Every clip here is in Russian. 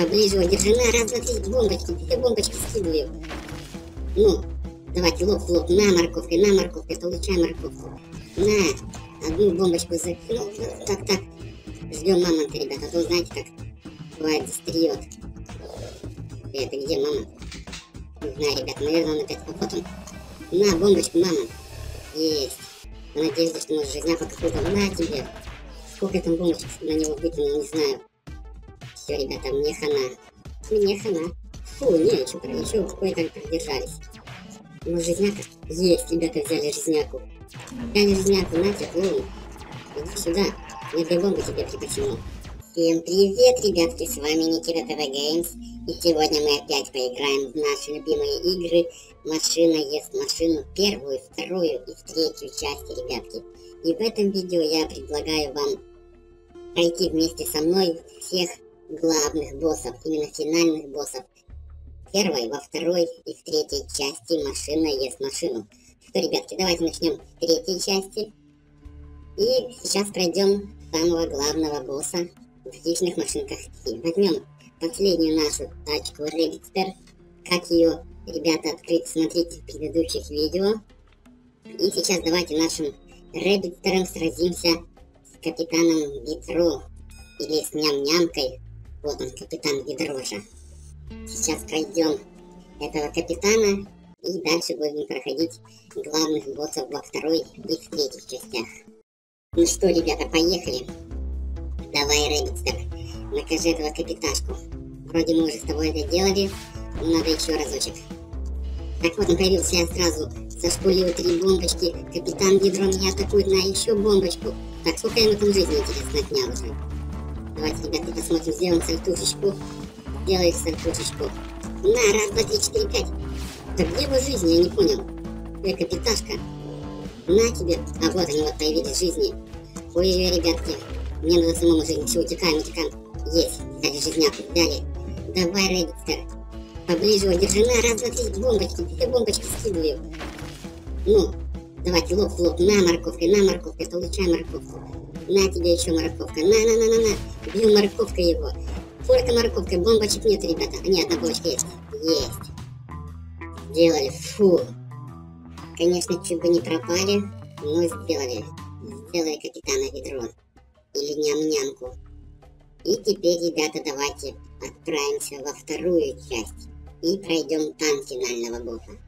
Поближе его держи. На, раз, два, три, бомбочки. Две бомбочки скидываю. Ну, давайте лоб в лоб. На, морковкой, получай морковку. На, одну бомбочку закинул. Так. Ждем мамонта, ребята. А то знаете, как бывает, застряет. Это где мамонт? Не знаю, ребята, наверное, он опять. Вот он. На, бомбочку, мамонт. Есть. Надеюсь, что может жизняка какую-то. На тебе. Сколько там бомбочек на него выкинул, не знаю. Все, ребята, мне хана. Мне хана. Фу, ничего, кое-как продержались. Ну, жизняка. Есть, ребята, взяли жизняку. Взяли жизняку, на тебе, клоун. Иди сюда. Я две бомбы тебе припасил. Всем привет, ребятки, с вами Никита ТВ Геймс. И сегодня мы опять поиграем в наши любимые игры «Машина ест машину», первую, вторую и третью части, ребятки. И в этом видео я предлагаю вам пройти вместе со мной всех главных боссов, именно финальных боссов. Первой, во второй и в третьей части «Машина ест машину». Что, ребятки, давайте начнем с третьей части. И сейчас пройдем самого главного босса в хищных машинках. Возьмем последнюю нашу тачку Рэббитстер. Как ее, ребята, открыть, смотрите в предыдущих видео. И сейчас давайте нашим Рэббитстером сразимся с капитаном Ведро. Или с ням-нямкой. Вот он, капитан Ведрожа. Сейчас пройдем этого капитана. И дальше будем проходить главных боссов во второй и в третьих частях. Ну что, ребята, поехали. Давай, Рэббитстер, накажи этого капиташку. Вроде мы уже с тобой это делали, но надо еще разочек. Так вот, он появился, я сразу зашпулил 3 бомбочки. Капитан Ведро меня атакует, на еще бомбочку. Так, сколько я ему там жизни, интересно, отнял уже. Давайте, ребята, посмотрим, сделаем сальтушечку. Сделай сальтушечку. На, раз, два, три, четыре, 5. Так где его жизни, я не понял. Капиташка. На тебе. А вот они вот появились жизни. Ой-ой-ой, ребятки. Мне надо самому жизнь. Все, утекаем. Есть. Взяли жизняку. Взяли. Давай, Рэббитстер. Поближе его держи. На, раз, два, три, бомбочки. Две бомбочки скидываю. Ну, давайте лоб в лоб. На, морковкой, получай морковку. На тебе еще морковка. На. Бью морковкой его. Только морковкой. Бомбочек нет, ребята. А, нет, одна бомбочка есть. Есть. Сделали. Фу. Конечно, чуть бы не пропали, но сделали. Сделали капитана Ведро. Или ням-нямку. И теперь, ребята, давайте отправимся во вторую часть. И пройдем там финального босса.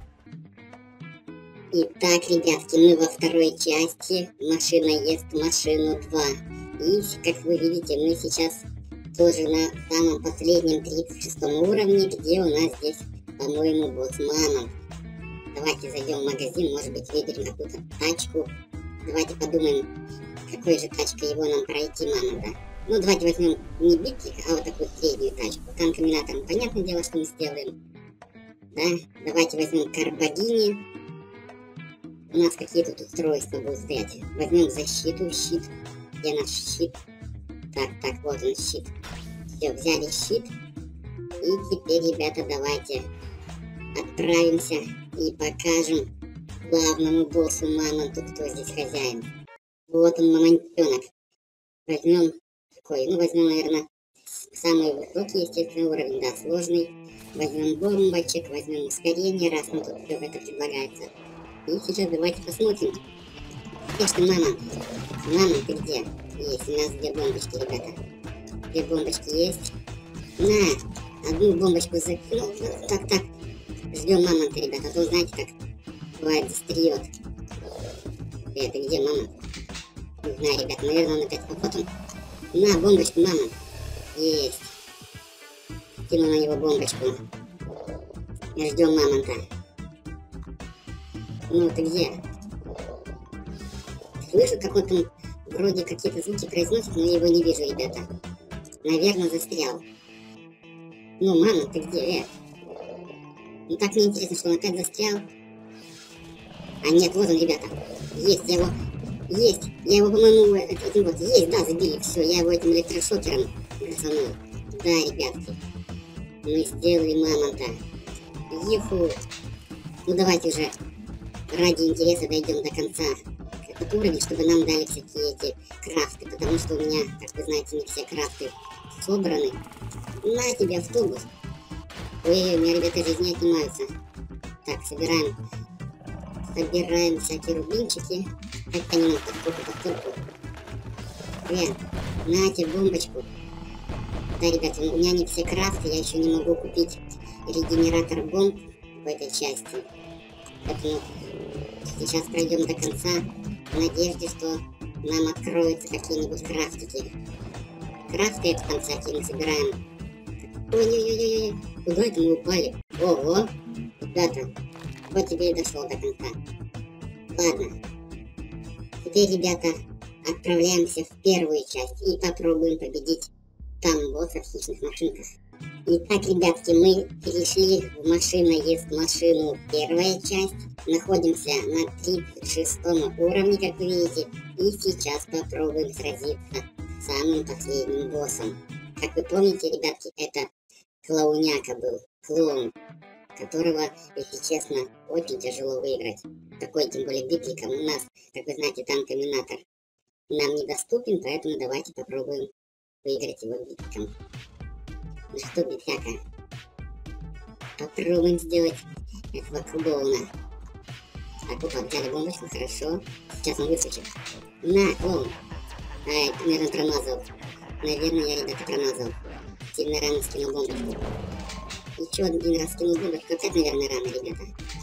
Итак, ребятки, мы во второй части. Машина ест машину 2. И, как вы видите, мы сейчас тоже на самом последнем 36 уровне, где у нас здесь, по-моему, босс Мамонт. Давайте зайдем в магазин, может быть, выберем какую-то тачку. Давайте подумаем, какой же тачкой его нам пройти, мамонта. Ну, давайте возьмем не битик, а вот такую среднюю тачку. Танкоминатором, понятное дело, что мы сделаем. Да, давайте возьмем Карбогини. У нас какие тут устройства будут стоять. Возьмем защиту, щит. Где наш щит? Так, вот он, щит. Все, взяли щит. И теперь, ребята, давайте отправимся и покажем главному боссу Мамонту, кто здесь хозяин. Вот он, мамонтенок. Возьмем такой, возьмем, наверное, самый высокий, естественно, уровень, да, сложный. Возьмем бомбочек, возьмем ускорение, раз нам тут все это предлагается. И сейчас давайте посмотрим. Где ж ты, Мамонт? Мамонт, ты где? Есть, у нас 2 бомбочки, ребята. 2 бомбочки есть. На, одну бомбочку закинул. Так. Ждем мамонта, ребята, а то знаете, как бывает, застряет. Это где мамонт? Не знаю, ребята, наверное, он опять. Вот он. На, бомбочку, мамонт. Есть. Кинул на него бомбочку. Ждем мамонта. Ну, ты где? Слышу, как он там вроде какие-то звуки произносит, но я его не вижу, ребята. Наверное, застрял. Ну, мамонт, ты где? Ну так мне интересно, что он опять застрял. А нет, вот он, ребята. Есть, я его, по-моему, этим вот, есть, да, забили, все, я его этим электрошокером газанул. Да, ребятки, мы сделали мамонта. Юху. Ну давайте уже ради интереса дойдем до конца этот уровень, чтобы нам дали всякие эти крафты, потому что у меня, как вы знаете, не все крафты собраны. На тебе автобус. Ой, у меня, ребята, жизни отнимаются. Так, собираем всякие рубинчики. Как они нам подковку. На тебе бомбочку. Да, ребята, у меня не все крафты, я еще не могу купить регенератор бомб в этой части. Поэтому сейчас пройдем до конца в надежде, что нам откроются какие-нибудь крафтики. Крафты это там всякие мы собираем. Ой-ой-ой-ой, куда это мы упали? Ого, ребята, вот тебе и дошел до конца. Ладно, теперь, ребята, отправляемся в первую часть и попробуем победить там босса в хищных машинках. Итак, ребятки, мы перешли в машина ест машину первая часть. Находимся на 36 уровне, как вы видите. И сейчас попробуем сразиться с самым последним боссом. Как вы помните, ребятки, это клоуняка был. Клоун, которого, если честно, очень тяжело выиграть. Такой, тем более, битликом у нас, как вы знаете, там Терминатор нам недоступен, поэтому давайте попробуем выиграть его битликом. Ну что, битяка, попробуем сделать этого клоуна. Так, опа, взяли бомбочку, хорошо. Сейчас он выскочит. На, клоун. Ай, наверное, промазал. Наверное, я, ребята, промазал. Сильно рано скинул бомбочку. Еще один раз скинул бомбочку. Опять, наверное, рано, ребята.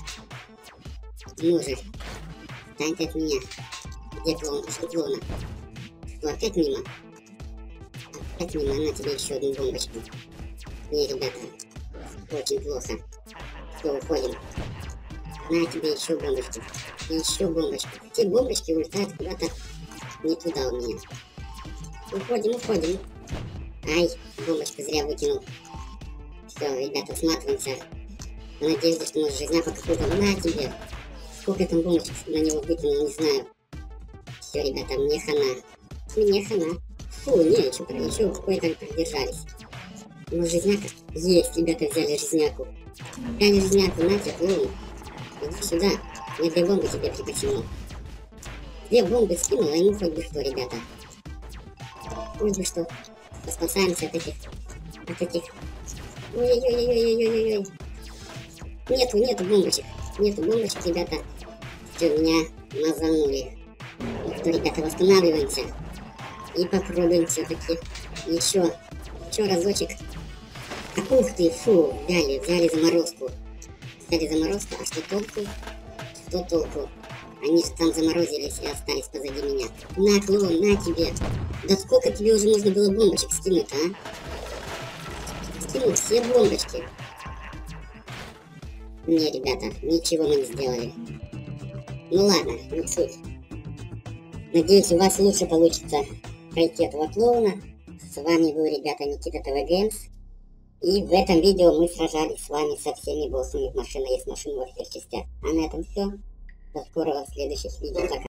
Ну же. Встань ты от меня. Где клоун? Пошли клоуна. Что, опять мимо? Опять мимо. На тебе еще одну бомбочку. Не, ребята. Очень плохо. Все, уходим. На тебе еще бомбочку. Еще бомбочку. Те бомбочки улетают куда-то не туда у меня. Уходим. Ай, бомбочку зря выкинул. Все, ребята, сматываемся. В надежде, что может жизняку какую-то. На тебе. Сколько там бомбочек на него выкинул, не знаю. Все, ребята, мне хана. Фу, не, еще кое-как продержались. Ну, жизняка. Есть, ребята, взяли жизняку. На тебе, клоун. Иди сюда. Я 2 бомбы тебе припасил. 2 бомбы скинул, а ему хоть бы что, ребята. Хоть бы что. Спасаемся от этих. Ой-ой-ой-ой-ой-ой-ой. Нету бомбочек. Ребята. Все, меня мазанули. Ну что, ребята, восстанавливаемся. И попробуем все-таки еще разочек. Ух ты, фу, взяли заморозку. А что толку? Они же там заморозились и остались позади меня. На, клоун, на тебе. Да сколько тебе уже можно было бомбочек скинуть, а? Скинул все бомбочки. Не, ребята, ничего мы не сделали. Ну ладно, не суть. Надеюсь, у вас лучше получится пройти этого клоуна. С вами был, ребята, Никита ТВ Геймс. И в этом видео мы сражались с вами со всеми боссами в машина есть машин во всех частях. А на этом все. До скорого в следующих видео. Пока.